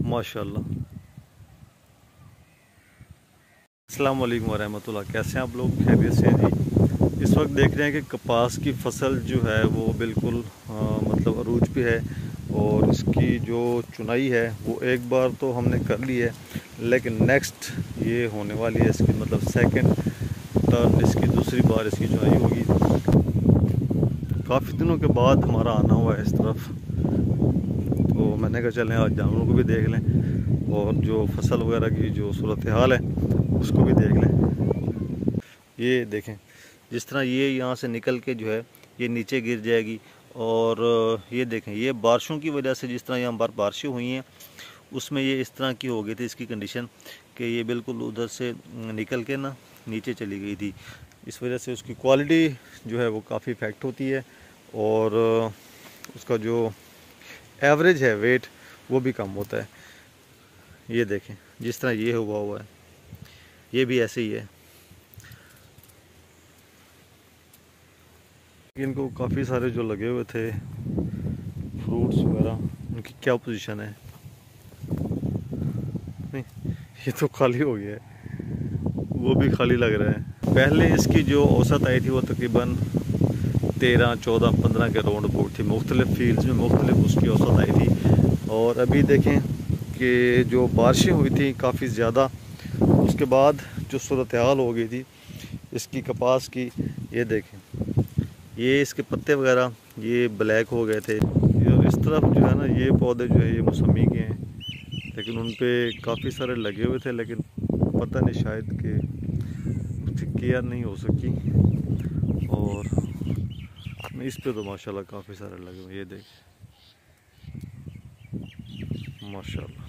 माशाल्लाह। अस्सलाम वालेकुम वरहमतुल्लाह। कैसे हैं आप लोग? खैरियत से हैं जी। इस वक्त देख रहे हैं कि कपास की फसल जो है वो बिल्कुल मतलब अरूज पे है और इसकी जो चुनाई है वो एक बार तो हमने कर ली है, लेकिन नेक्स्ट ये होने वाली है इसकी मतलब सेकंड टर्न, इसकी दूसरी बार इसकी चुनाई होगी। काफ़ी दिनों के बाद हमारा आना हुआ है इस तरफ, तो मैंने कहा चलें आज जानवरों को भी देख लें और जो फसल वगैरह की जो सूरत हाल है उसको भी देख लें। ये देखें जिस तरह ये यहाँ से निकल के जो है ये नीचे गिर जाएगी, और ये देखें ये बारिशों की वजह से जिस तरह यहाँ पर बारिशें हुई हैं उसमें ये इस तरह की हो गई थी इसकी कंडीशन कि ये बिल्कुल उधर से निकल के ना नीचे चली गई थी। इस वजह से उसकी क्वालिटी जो है वो काफ़ी इफ़ेक्ट होती है और उसका जो एवरेज है वेट वो भी कम होता है। ये देखें जिस तरह ये हुआ है ये भी ऐसे ही है। इनको काफ़ी सारे जो लगे हुए थे फ्रूट्स वगैरह, उनकी क्या पोजीशन है? नहीं, ये तो खाली हो गया है, वो भी खाली लग रहा है। पहले इसकी जो औसत आई थी वो तकरीबन 13, 14, 15 के राउंड अबाउट थी। मुख्तलिफ फील्ड्स में मुख्तलिफ उसकी औसत आई थी। और अभी देखें कि जो बारिशें हुई थी काफ़ी ज़्यादा, उसके बाद जो सूरत हाल हो गई थी इसकी कपास की, ये देखें ये इसके पत्ते वगैरह ये ब्लैक हो गए थे। और इस तरफ जो है ना ये पौधे जो है ये मौसमी के हैं, लेकिन उन पे काफ़ी सारे लगे हुए थे, लेकिन पता नहीं शायद कि उसकी केयर नहीं हो सकी। और इस पे तो माशाल्लाह काफ़ी सारे लगे हुए, ये देख माशाल्लाह।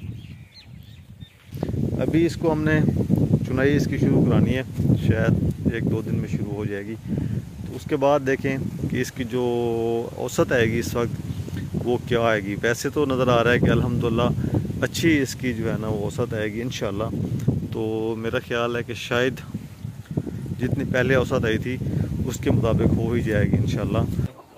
अभी इसको हमने चुनाई इसकी शुरू करानी है, शायद 1-2 दिन में शुरू हो जाएगी। तो उसके बाद देखें कि इसकी जो औसत आएगी इस वक्त वो क्या आएगी। वैसे तो नज़र आ रहा है कि अल्हम्दुलिल्लाह अच्छी इसकी जो है ना वो औसत आएगी इंशाल्लाह। तो मेरा ख्याल है कि शायद जितनी पहले औसत आई थी उसके मुताबिक हो ही जाएगी इंशाल्लाह।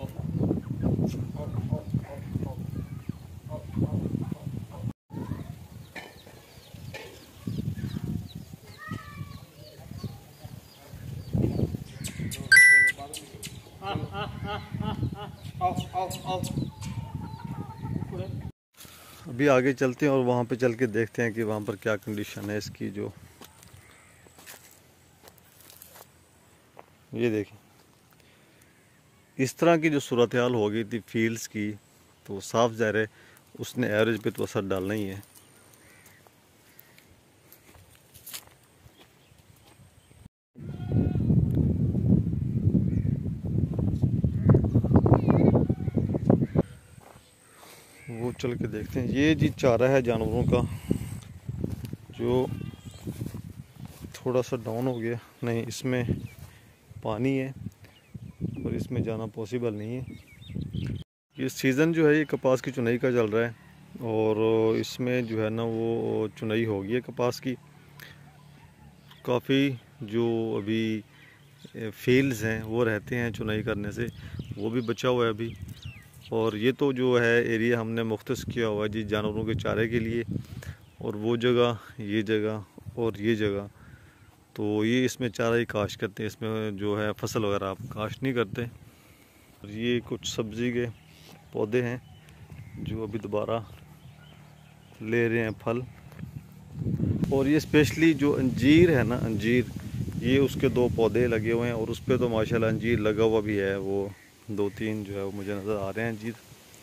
अभी आगे चलते हैं और वहाँ पे चल के देखते हैं कि वहाँ पर क्या कंडीशन है इसकी। जो ये देखें इस तरह की जो सूरत हाल हो गई थी फील्ड्स की, तो साफ ज़ाहिर है उसने एवरेज पे तो असर डालना ही है। वो चल के देखते हैं। ये जी चारा है जानवरों का जो थोड़ा सा डाउन हो गया। नहीं, इसमें पानी है और इसमें जाना पॉसिबल नहीं है। ये सीज़न जो है ये कपास की चुनाई का चल रहा है और इसमें जो है ना वो चुनाई हो गई है कपास की। काफ़ी जो अभी फील्ड्स हैं वो रहते हैं चुनाई करने से, वो भी बचा हुआ है अभी। और ये तो जो है एरिया हमने मुख्तस किया हुआ है जी जानवरों के चारे के लिए, और वो जगह, ये जगह और ये जगह, तो ये इसमें चारा ही काश्त करते हैं। इसमें जो है फसल वगैरह आप काश्त नहीं करते। और ये कुछ सब्ज़ी के पौधे हैं जो अभी दोबारा ले रहे हैं फल। और ये स्पेशली जो अंजीर है ना, अंजीर, ये उसके 2 पौधे लगे हुए हैं और उस पर तो माशाल्लाह अंजीर लगा हुआ भी है। वो 2-3 जो है वो मुझे नज़र आ रहे हैं अंजीर।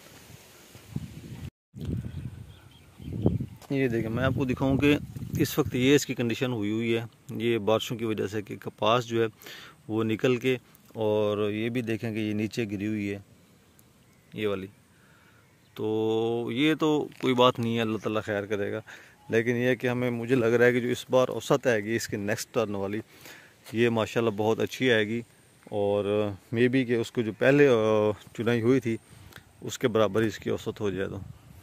ये देखें मैं आपको दिखाऊं कि इस वक्त ये इसकी कंडीशन हुई है, ये बारिशों की वजह से कि कपास जो है वो निकल के, और ये भी देखें कि ये नीचे गिरी हुई है ये वाली। तो ये तो कोई बात नहीं है, अल्लाह ताला खैर करेगा। लेकिन ये है कि हमें, मुझे लग रहा है कि जो इस बार औसत आएगी इसकी नेक्स्ट टर्न वाली, ये माशाल्लाह बहुत अच्छी आएगी। और मे बी कि उसको जो पहले चुनाई हुई थी उसके बराबर ही इसकी औसत हो जाए। तो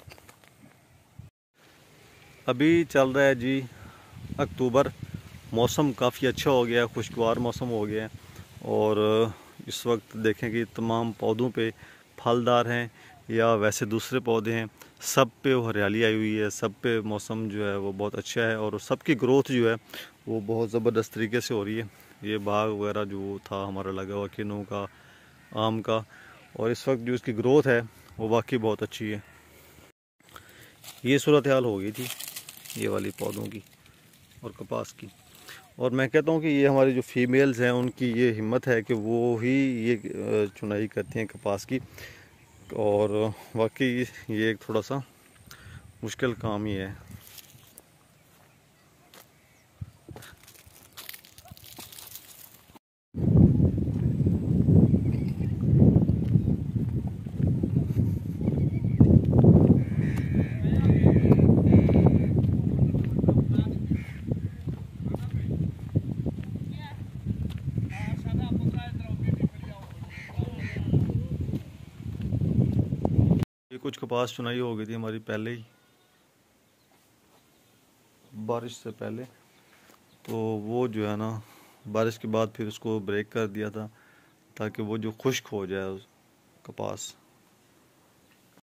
अभी चल रहा है जी अक्टूबर, मौसम काफ़ी अच्छा हो गया है, खुशगवार मौसम हो गया है। और इस वक्त देखें कि तमाम पौधों पे फलदार हैं, या वैसे दूसरे पौधे हैं, सब पे वो हरियाली आई हुई है, सब पे मौसम जो है वो बहुत अच्छा है और सबकी ग्रोथ जो है वो बहुत ज़बरदस्त तरीके से हो रही है। ये बाग वगैरह जो था हमारा लगा हुआ किन्नू का, आम का, और इस वक्त जो इसकी ग्रोथ है वो वाकई बहुत अच्छी है। ये सूरत हाल हो गई थी ये वाली पौधों की और कपास की। और मैं कहता हूँ कि ये हमारी जो फीमेल्स हैं उनकी ये हिम्मत है कि वो ही ये चुनाई करती हैं कपास की, और वाकई ये एक थोड़ा सा मुश्किल काम ही है। ये कुछ कपास चुनाई हो गई थी हमारी पहले ही, बारिश से पहले, तो वो जो है ना बारिश के बाद फिर उसको ब्रेक कर दिया था ताकि वो जो खुश्क हो जाए कपास।